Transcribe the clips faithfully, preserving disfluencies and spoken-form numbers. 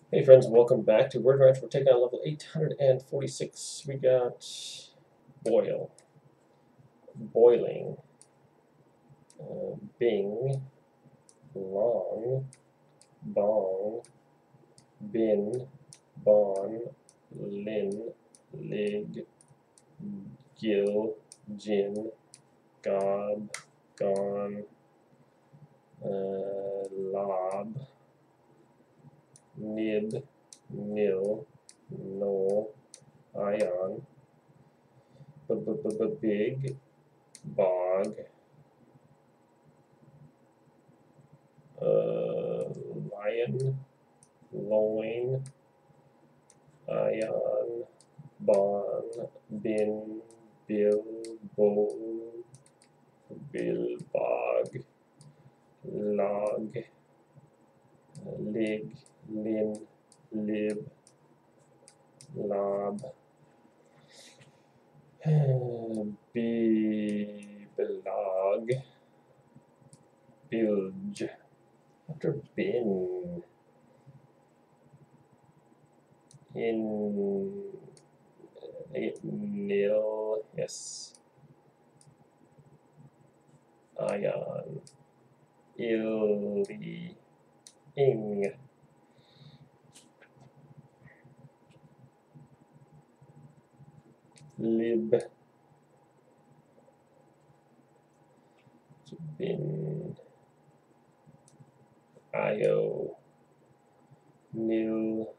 Hey friends, welcome back to Word Ranch. We're taking on level eight hundred forty-six. We got boil, boiling, uh, bing, long, bong, bin, bon, lin, lig, gil, gin, gob, gone, uh, lob, nib, nil, no, ion, b-b-b-big, bog, uh, lion, loin, ion, bon, bin, bill, bowl, bill, bog, log, lig, lin, lib, lob, B-blog, bilge, after bin, in, nil, yes, ion, illy, ing, lib, bin, io, nil,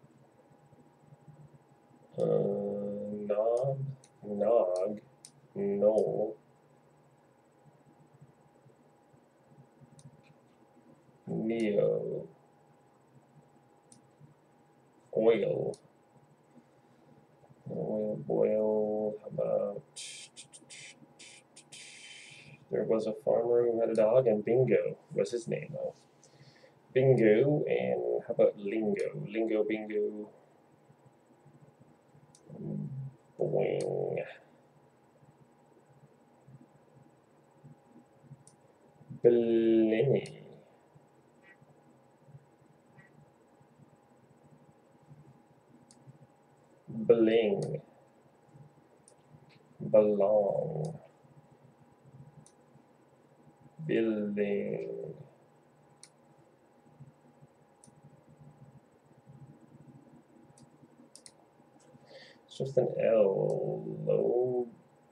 uh, knob, nog, no, neo, oil, oil, boil, how about, there was a farmer who had a dog, and Bingo was his name, though. Bingo, and how about lingo? Lingo, bingo, boing, blinny, bling, belong, building, it's just an L, low,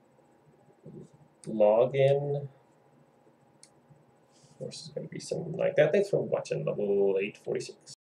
login, of course it's going to be something like that. Thanks for watching level eight forty-six.